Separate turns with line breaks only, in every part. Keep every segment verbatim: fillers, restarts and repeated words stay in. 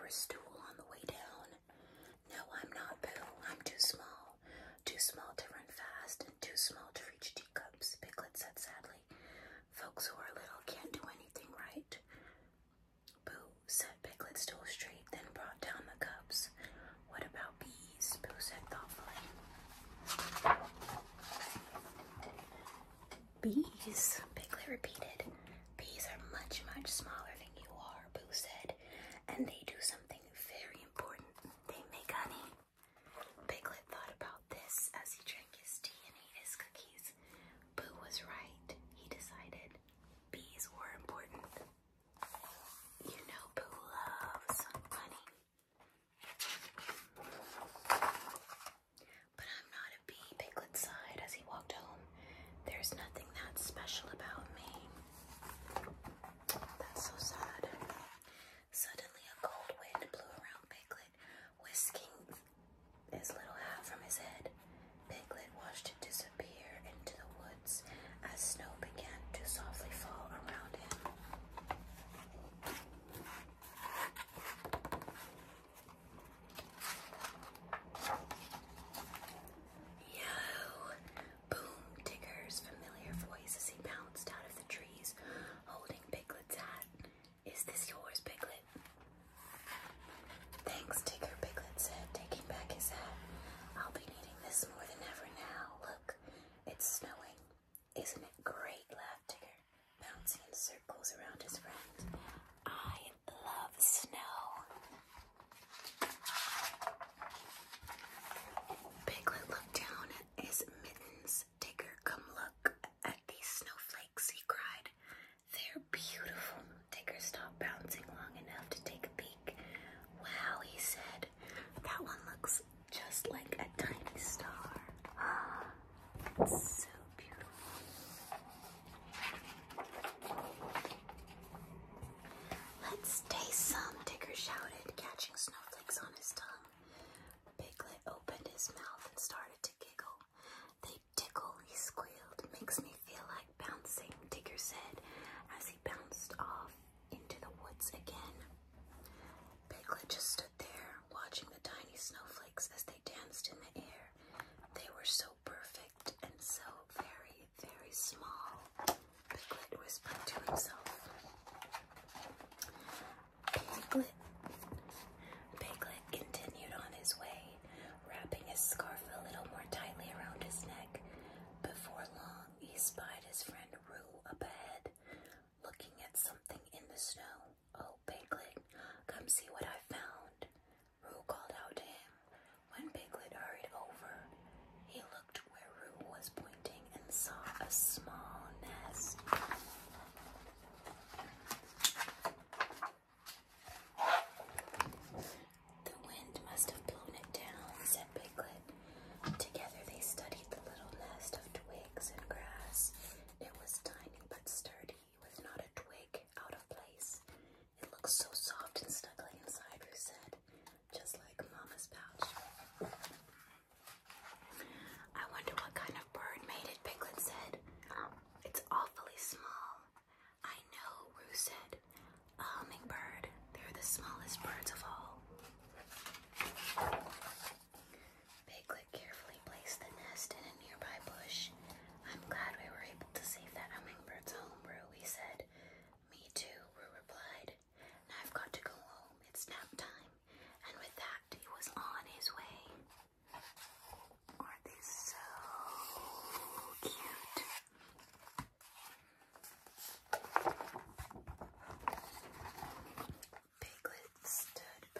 a stool on the way down. No, I'm not, Boo. I'm too small. Too small to run fast and too small to reach teacups, Piglet said sadly. Folks who are little can't do anything right. Boo, said Piglet, stool straight, then brought down the cups. What about bees? Boo said thoughtfully. Bees, Piglet repeated. Bees are much, much smaller than you are, Boo said, and they do something very important. They make honey. Piglet thought about this as he drank his tea and ate his cookies. Boo was right, he decided. Bees were important. You know Boo loves honey. But I'm not a bee, Piglet sighed as he walked home. There's nothing that special about me. That's so sad. Suddenly a cold wind blew around Piglet, whisking his little hat from his head. Piglet watched it disappear into the woods as snow began to softly fall around him. Yo! Boomed Tigger's familiar voice as he bounced out of the trees, holding Piglet's hat. Is this yours, Piglet? Thanks, Tigger, Piglet said, taking back his hat. I'll be needing this more than ever now. Look, it's snowing. Isn't it great? Laughed Tigger, bouncing in circles around his friend. I love snow. Piglet looked down at his mittens. Tigger, come look at these snowflakes, he cried. They're beautiful. Tigger stopped bouncing long enough to take a peek. Wow, he said. That one looks just like a tiny star. It's so beautiful. Let's taste some, Tigger shouted, catching snowflakes on his tongue. Piglet opened his mouth and started to giggle. They tickle, he squealed. Makes me feel like bouncing, Tigger said as he bounced off into the woods again. Piglet just stood there, watching the tiny snowflakes as they danced in the air. They were so perfect and so very, very small, Piglet whispered to himself. Piglet, Piglet continued on his way, wrapping his scarf a little more tightly around his neck. Before long, he spied his friend Roo up ahead, looking at something in the snow. Oh, Piglet, come see what I found, Roo called out to him. When Piglet hurried over, he looked where Roo was pointing and saw a small nest. The wind must have blown it down, said Piglet. Together they studied the little nest of twigs and grass. It was tiny but sturdy, with not a twig out of place. It looked so soft and snuggly inside, Roo said, just like Mama's pouch. I wonder what kind of bird made it, Piglet said. It's awfully small. I know, Roo said. A hummingbird. They're the smallest birds of all. Piglet carefully placed the nest in a nearby bush. I'm glad we were able to save that hummingbird's home, Roo, he said. Me too, Roo replied. Now I've got to go home. It's nap time. And with that, he was on his way. Aren't they so cute? Piglet stood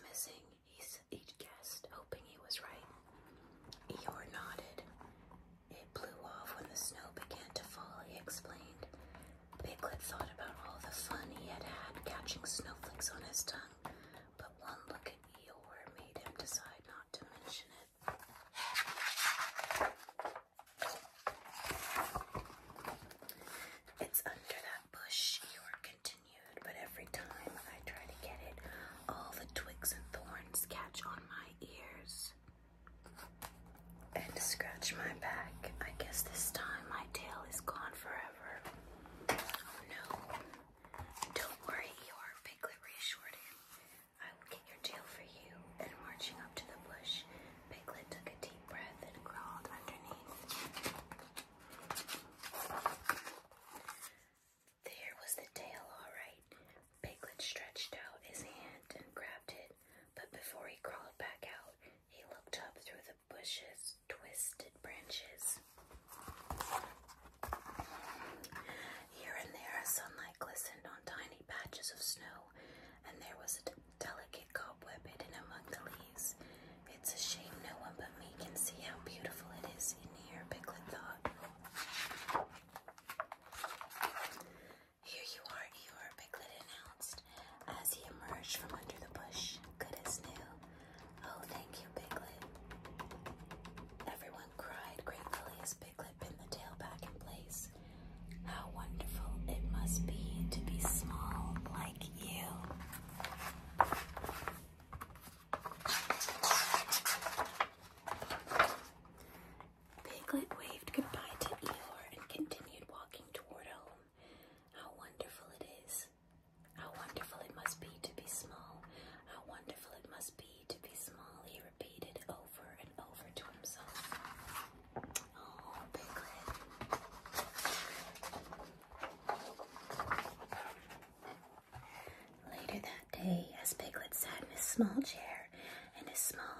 missing, he, he guessed, hoping he was right. Eeyore nodded. It blew off when the snow began to fall, he explained. Piglet thought about all the fun he had had catching snowflakes on his tongue, but one look at Eeyore made him decide not to mention it. It's under that bush, Eeyore continued, but every time I try to get it, all the twigs and thorns catch on my ears and scratch my back. I guess this time my tail is gone forever. Oh no. Don't worry, Eeyore, Piglet reassured him. I will get your tail for you. And marching up to the bush, Piglet took a deep breath and crawled underneath. There was the tail, all right. Piglet stretched out his hand and grabbed it, but before he crawled back out, he looked up through the bush's twisted branches. Here and there, sunlight glistened on tiny patches of snow, and there was a delicate cobweb hidden among the leaves. It's a shame no one but me can see how beautiful it is in here, Piglet thought. Here you are, Eeyore, Piglet announced, as he emerged from under the bush, good as new. Oh, thank you, Piglet. Everyone cried gratefully as Piglet pinned the tail back in place. How wonderful it must be to be small like you. Piglet waved goodbye to Eeyore and continued walking toward home. How wonderful it is. How wonderful it must be to be small. How wonderful it must be to be small, he repeated over and over to himself. Oh, Piglet. Later that day, as Piglet sat in his small chair in his small